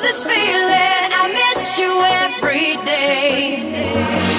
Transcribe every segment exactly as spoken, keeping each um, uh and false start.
this feeling. I miss you every day.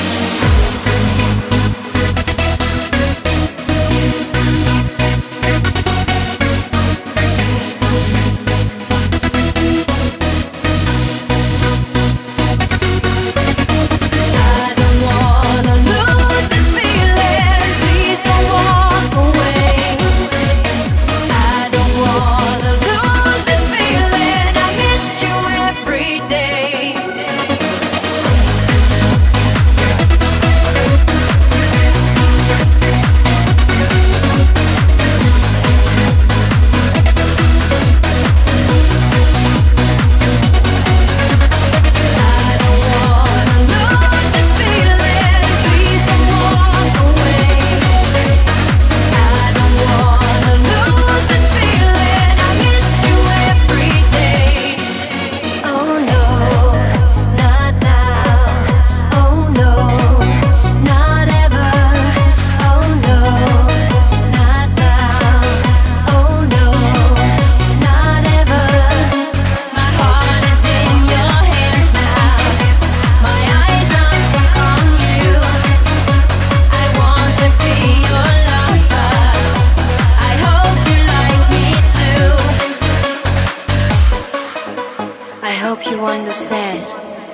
I hope you understand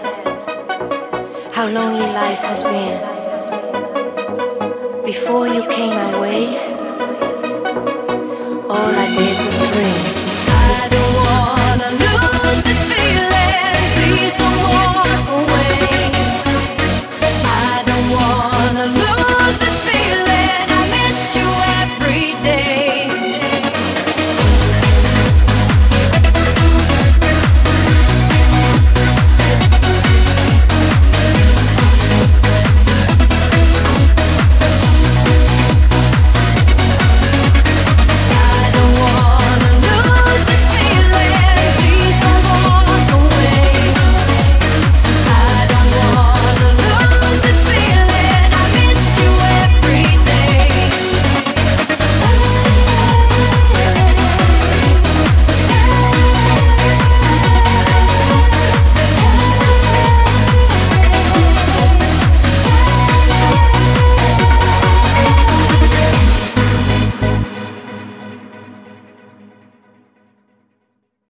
how lonely life has been. Before you came my way, all I did was dream. I don't wanna lose this feeling. Please don't walk away.